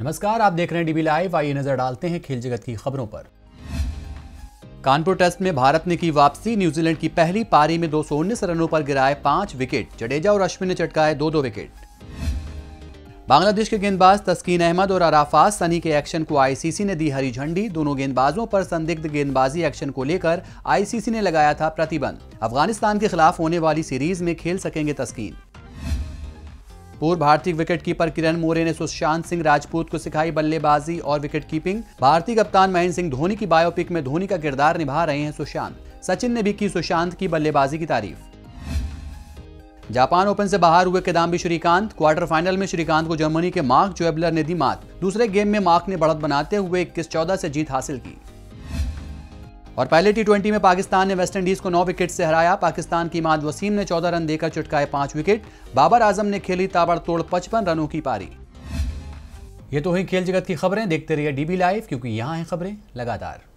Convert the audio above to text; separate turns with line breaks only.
नमस्कार, आप देख रहे हैं डीबी लाइव। आइए नजर डालते हैं खेल जगत की खबरों पर। कानपुर टेस्ट में भारत ने की वापसी। न्यूजीलैंड की पहली पारी में 219 रनों पर गिराए 5 विकेट। जडेजा और अश्विन ने चटकाए 2-2 विकेट। बांग्लादेश के गेंदबाज तस्कीन अहमद और अराफात सनी के एक्शन को आईसीसी ने दी हरी झंडी। दोनों गेंदबाजों पर संदिग्ध गेंदबाजी एक्शन को लेकर आईसीसी ने लगाया था प्रतिबंध। अफगानिस्तान के खिलाफ होने वाली सीरीज में खेल सकेंगे तस्कीन। पूर्व भारतीय विकेटकीपर किरण मोरे ने सुशांत सिंह राजपूत को सिखाई बल्लेबाजी और विकेटकीपिंग। भारतीय कप्तान महेंद्र सिंह धोनी की बायोपिक में धोनी का किरदार निभा रहे हैं सुशांत। सचिन ने भी की सुशांत की बल्लेबाजी की तारीफ। जापान ओपन से बाहर हुए किदाम्बी श्रीकांत। क्वार्टर फाइनल में श्रीकांत को जर्मनी के मार्क जोएबलर ने दी मात। दूसरे गेम में मार्क ने बढ़त बनाते हुए 21-14 से जीत हासिल की। और पहले टी20 में पाकिस्तान ने वेस्टइंडीज को 9 विकेट से हराया। पाकिस्तान की इमाद वसीम ने 14 रन देकर चटकाए 5 विकेट। बाबर आजम ने खेली ताबड़तोड़ 55 रनों की पारी। ये तो हुई खेल जगत की खबरें। देखते रहिए डीबी लाइव, क्योंकि यहाँ हैं खबरें लगातार।